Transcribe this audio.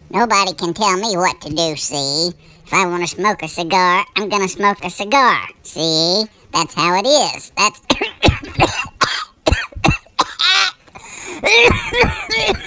Nobody can tell me what to do, see? If I want to smoke a cigar, I'm gonna smoke a cigar, see? That's how it is. That's...